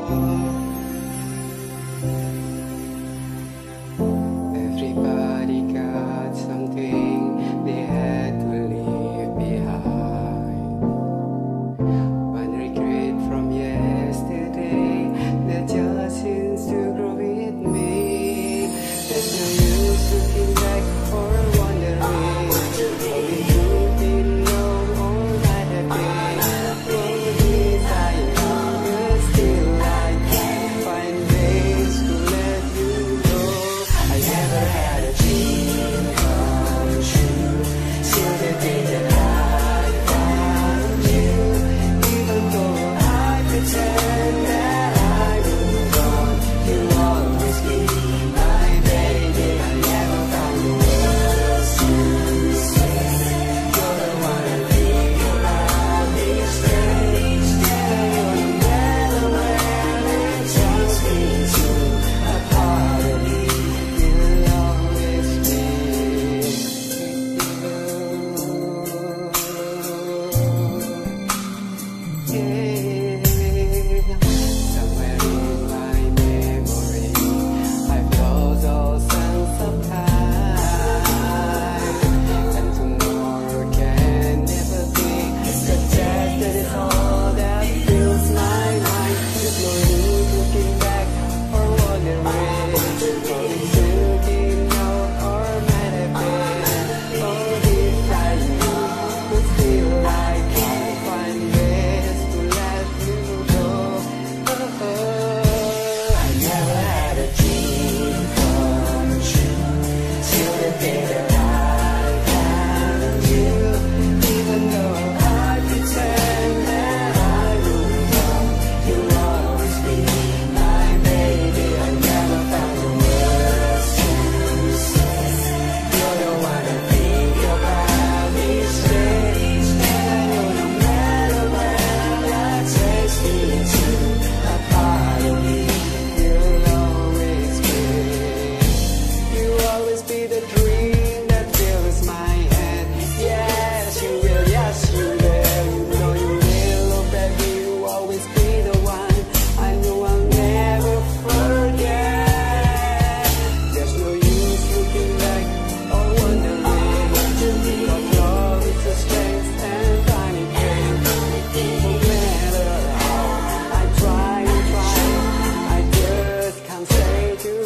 Everybody got something they had to leave behind. One regret from yesterday that just seems to grow with me. There's no use looking back or wondering what we didn't know or might have been. What is I know, but still I can't find ways to let you go. I never had a dream come true till the day that I found you. Even though I pretend that I moved on, you'll always be my baby. I never found the words to say. You're the one I think about each day. You're the matter where it takes me to. A part of me will always be with you. Somewhere in my memory, I've lost all sense of time, and tomorrow can never be. The death that is all that fills my mind. There's no use looking back or wondering what we didn't know or might have been. Oh, if I knew, but still I can't find ways to let you go. I never had a dream come true till the day that I found you. Even though I pretend that I moved on, you'll always be my baby. I never found the words to say. You're the one I think about each day. And you're no matter where that takes me to. A part of me you'll always be. You'll always be the dream that fills my head. Yes, you will, yes, you will. You know you will, oh baby, you'll always be the one. I know I'll never forget. There's no use looking back or wondering. But love is a strength and funny thing. No matter how I try and try, I just can't say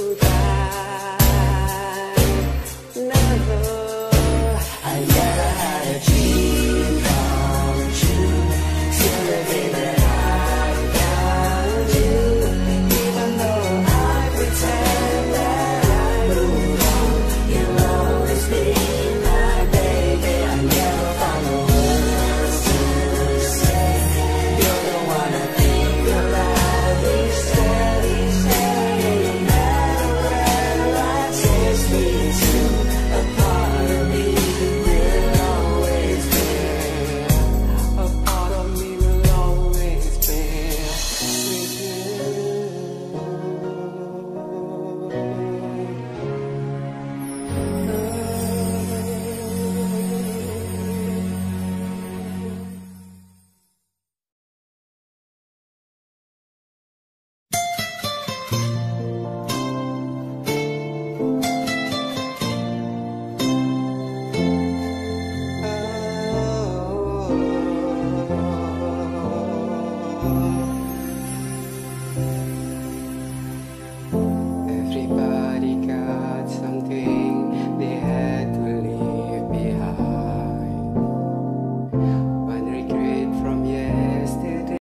goodbye. Never. I never had a dream come true till the day that I found you. Even though I pretend that I moved on, you'll always be my baby. I never found the words to say. You're the one I think about each day. And no matter where life takes me to, a part of me will always be. A part of me will always be with you. Oh,